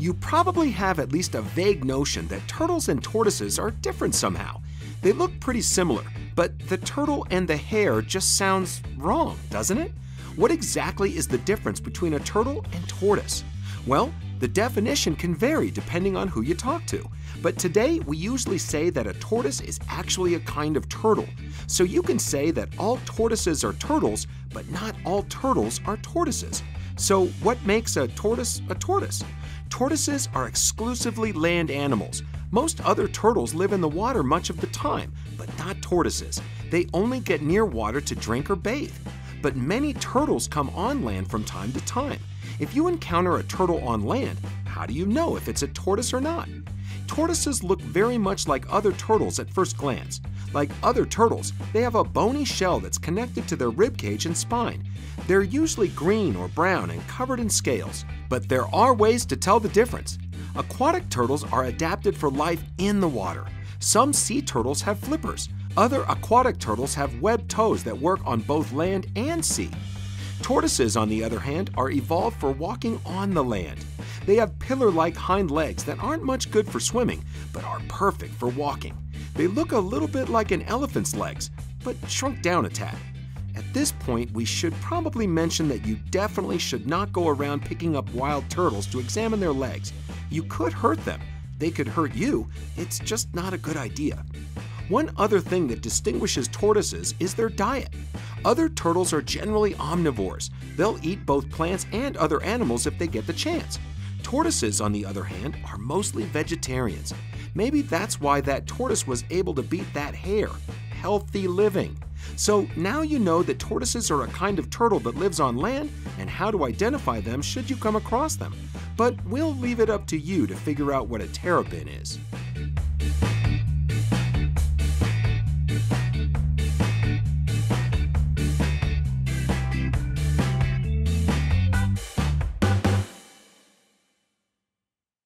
You probably have at least a vague notion that turtles and tortoises are different somehow. They look pretty similar, but the turtle and the hare just sounds wrong, doesn't it? What exactly is the difference between a turtle and tortoise? Well, the definition can vary depending on who you talk to, but today we usually say that a tortoise is actually a kind of turtle. So you can say that all tortoises are turtles, but not all turtles are tortoises. So what makes a tortoise a tortoise? Tortoises are exclusively land animals. Most other turtles live in the water much of the time, but not tortoises. They only get near water to drink or bathe. But many turtles come on land from time to time. If you encounter a turtle on land, how do you know if it's a tortoise or not? Tortoises look very much like other turtles at first glance. Like other turtles, they have a bony shell that's connected to their ribcage and spine. They're usually green or brown and covered in scales. But there are ways to tell the difference. Aquatic turtles are adapted for life in the water. Some sea turtles have flippers. Other aquatic turtles have webbed toes that work on both land and sea. Tortoises, on the other hand, are evolved for walking on the land. They have pillar-like hind legs that aren't much good for swimming, but are perfect for walking. They look a little bit like an elephant's legs, but shrunk down a tad. At this point, we should probably mention that you definitely should not go around picking up wild turtles to examine their legs. You could hurt them. They could hurt you. It's just not a good idea. One other thing that distinguishes tortoises is their diet. Other turtles are generally omnivores. They'll eat both plants and other animals if they get the chance. Tortoises, on the other hand, are mostly vegetarians. Maybe that's why that tortoise was able to beat that hare. Healthy living. So now you know that tortoises are a kind of turtle that lives on land and how to identify them should you come across them. But we'll leave it up to you to figure out what a terrapin is.